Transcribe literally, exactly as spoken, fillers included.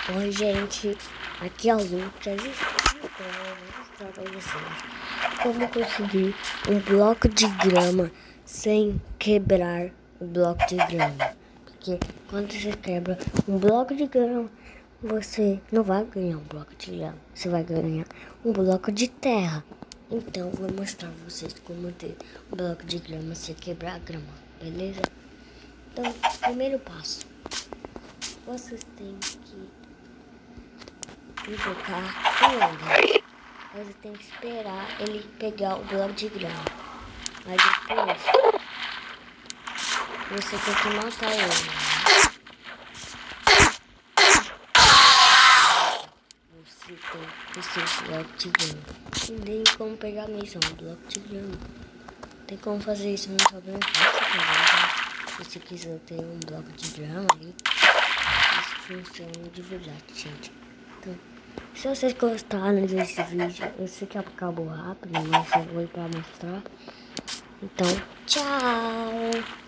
Oi, gente, aqui é o Lucas e então eu vou mostrar pra vocês como conseguir um bloco de grama sem quebrar o bloco de grama. Porque quando você quebra um bloco de grama, você não vai ganhar um bloco de grama, você vai ganhar um bloco de terra. Então eu vou mostrar pra vocês como ter um bloco de grama sem quebrar a grama, beleza? Então, primeiro passo, vocês têm que invocar o Ender. Você tem que esperar ele pegar o bloco de grama. Aí depois você tem que matar ele. Você tem o seu bloco de grama. Não tem como pegar a missão, um bloco de grama. Tem como fazer isso no problema fácil também, tá? Se você quiser ter um bloco de grama aí, isso funciona de verdade, gente. Então, se vocês gostaram desse vídeo, eu sei que acabou rápido, mas eu vou ir pra mostrar. Então, tchau!